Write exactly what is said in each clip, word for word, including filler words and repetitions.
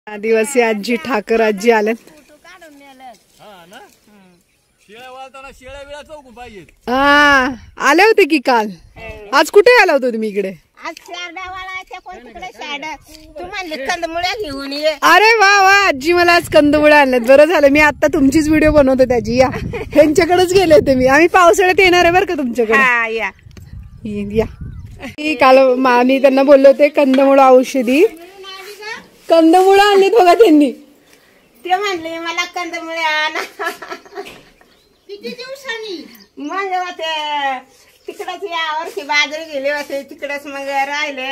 आदिवासी आजी ठाकर आजी आल्यात. हा आले होते की काल. आज कुठे आला होता तुम्ही इकडे? अरे वा वा आजी मला आज कंदमुळे आणलेत. बरं झालं मी आता तुमचीच व्हिडिओ बनवते त्याची. या ह्यांच्याकडेच गेले होते मी. आम्ही पावसाळ्यात येणार आहे बरं का तुमच्याकडे. या काल मी त्यांना बोलले होते कंदमुळं औषधी कंदमुळं आणलीत बघा त्यांनी. ते म्हणले मला कंदमुळे आण. किती दिवसांनी मग ते तिकडच यावर्षी बाजारी गेले होते तिकडच मग राहिले.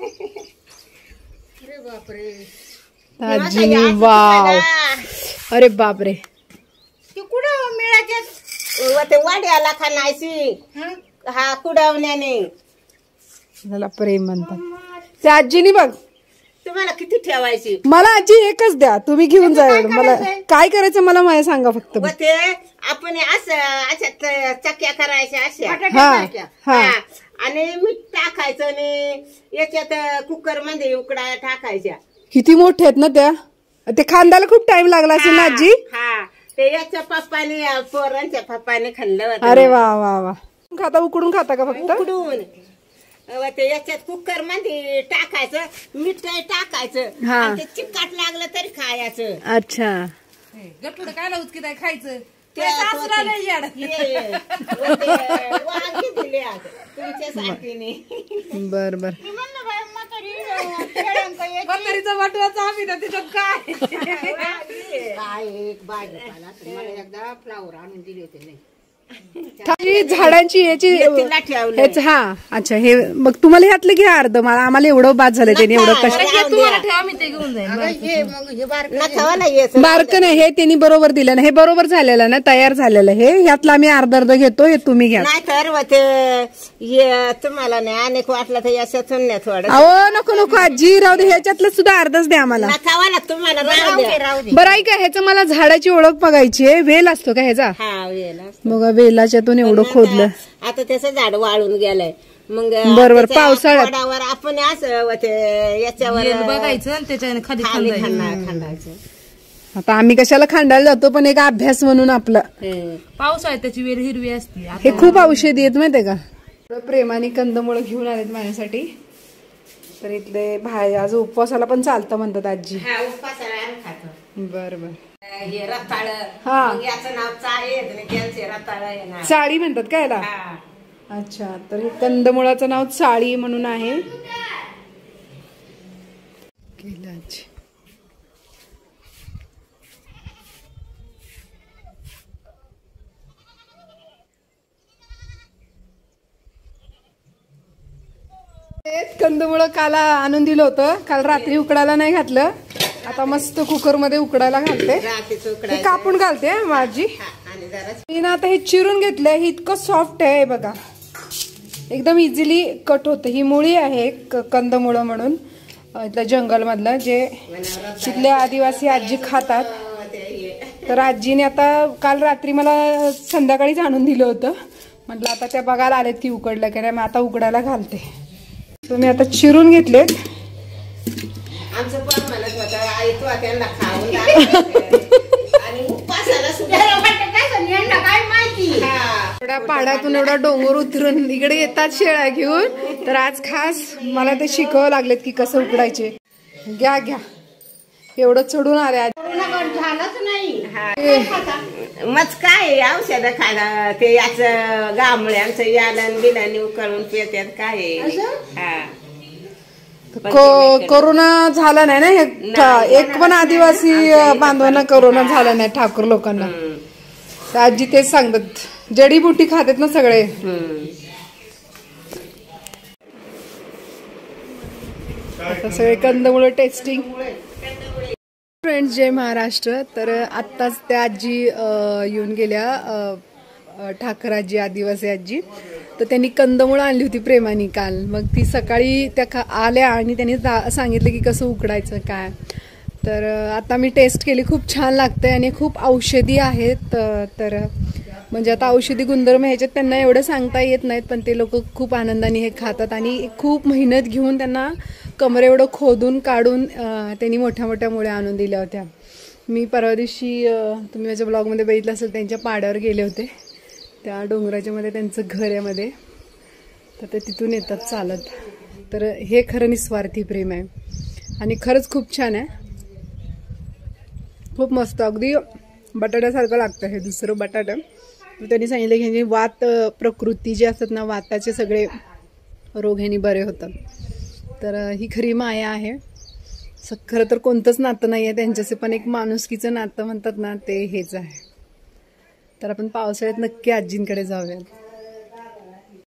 अरे बापरे आजी वाव. अरे बापरे ते कुठं मिळायचे ते वाड्याला खानायची. हा कुडवण्याने त्याला प्रेम म्हणतात. त्या आजीनी बघ तुम्हाला किती ठेवायची. मला आजी एकच द्या तुम्ही घेऊन जा. मला काय करायचं मला माहिती सांगा फक्त. ते आपण असं अशा चक्क्या करायच्या अशा आणि मीठ टाकायचं आणि याच्यात कुकर मध्ये उकडायला टाकायच्या. किती मोठे आहेत ना त्या. ते खांद्याला खूप टाइम लागला असेल ना आजी. हा ते याच्या पप्पाने पोरांच्या पप्पाने खाल्लं होतं. अरे वा वा वा. खाता उकडून खाता का फक्त? उकडून ते याच्यात कुकर मध्ये टाकायचं मीठ टाकायचं आणि ते चिकट लागलं तरी खायचं. अच्छा गटुड काय लावूच की खायचं. बर बर एकदा फ्लावर आणून दिले होते नाही झाडांची याची. हा अच्छा हे मग तुम्हाला ह्यातलं घ्या अर्ध. मला आम्हाला एवढं बाद झालं त्याने एवढं कष्ट. बारक नाही हे त्यांनी बरोबर दिलं ना. हे बरोबर झालेलं ना तयार झालेलं. हे ह्यातलं आम्ही अर्ध अर्ध घेतो. हे तुम्ही घ्या. नाही तर ते तुम्हाला नाही अनेक वाटलं तर याच्यातून नाही थोडं. अहो नको नको आजी राहू दे. ह्याच्यातलं सुद्धा अर्धच द्या आम्हाला. तुम्हाला बरं ऐका ह्याचं मला झाडाची ओळख बघायची आहे. वेल असतो का ह्याचा? हा वेल बघा वेलाच्यातून एवढं खोदलं. आता त्याचं झाड वाळून गेलंय. मग बरोबर पावसाळ्यात आपण असं याच्यावर बघायचं त्याच्याने खाली खांडायचं. आता आम्ही कशाला खांडायला जातो पण एक अभ्यास म्हणून आपला. पावसाळ्यात त्याची वेल हिरवी असते. हे खूप औषधी आहेत माहितीये का. प्रेमाने कंदमुळं घेऊन आलेत माझ्यासाठी. तर इथले बाहेर आज उपवासाला पण चालतं म्हणतात आजी. बर बर हे रताळ. याचं नाव रताळ चाळी म्हणतात का याला? अच्छा तर हे कंदमुळाचं नाव चाळी म्हणून आहे. कंदमुळं काल आणून दिलं होतं. काल रात्री उकडायला नाही घातलं. आता मस्त कुकर मध्ये उकडायला घालते. हे कापून घालते माझी. मी ना आता हे चिरून घेतलंय. हे इतकं सॉफ्ट आहे बघा. एकदम इझिली कट होतं. ही मुळी आहे कंदमुळं म्हणून इथलं जंगल मधलं जे तिथले आदिवासी आजी खातात. तर आजीने आता काल रात्री मला संध्याकाळीच आणून दिलं होतं. म्हटलं आता त्या बघायला आलेत की उकडलं की नाही. मग आता उकडायला घालते. तुम्ही आता चिरून घेतलेत. आमचं पण म्हणत होतं आई तू त्यांना खाऊन आणि उपासाला सुद्धा काय माहिती. एवढ्या पाड्यातून एवढा डोंगर उतरून इकडे येतात शेळ्या घेऊन. तर आज खास मला ते शिकवावं लागलेत की कसं उकडायचे. घ्या घ्या एवढं चढून आले. झालंच नाही मग काय औषध खायला ते याच गावमुळ्यांचं यालन बिलाने उकळून पितात काय. हा कोरोना झाला नाही ना. हे एक पण आदिवासी बांधवांना कोरोना झाला नाही ठाकूर लोकांना. आजी तेच सांगतात जडीबुटी खातात ना सगळे. आता सगळे कंदमुळं टेस्टिंग. फ्रेंड्स जय महाराष्ट्र. तर आत्ताच त्या आजी येऊन गेल्या ठाकर आजी आदिवासी आजी. तर त्यांनी कंदमुळं आणली होती प्रेमाने काल. मग ती सकाळी त्या आल्या आणि त्यांनी सांगितलं की कसं उकडायचं काय. तर आता मी टेस्ट केली. खूप छान लागतंय आणि खूप औषधी आहेत. तर म्हणजे आता औषधी गुणधर्म ह्याच्यात त्यांना एवढं सांगता येत नाहीत पण ते लोक खूप आनंदाने हे खातात आणि खूप मेहनत घेऊन त्यांना कमरे एवढं खोदून काढून अं, त्यांनी मोठ्या मोठ्या मुळ्या आणून दिल्या होत्या. मी परवा दिवशी अं, तुम्ही माझ्या ब्लॉगमध्ये बघितलं असेल, त्यांच्या पाड्यावर गेले होते. त्या डोंगराच्या मध्ये त्यांचं घर आहे मध्ये, तर ते तिथून येतात चालत. तर हे खरं निस्वार्थी प्रेम आहे आणि खरंच खूप छान आहे, खूप मस्त. अगदी बटाट्यासारखं लागतं हे दुसरं बटाटा. त्यांनी सांगितलं की वात प्रकृती जे असतात ना, वाताचे सगळे रोग ह्यांनी बरे होतात. तर ही खरी माया आहे. खरं तर कोणतंच नातं नाही आहे त्यांच्याशी, पण एक माणुसकीचं नातं म्हणतात ना, ते हेच आहे. तर आपण पावसाळ्यात नक्की आजींकडे जाऊयात.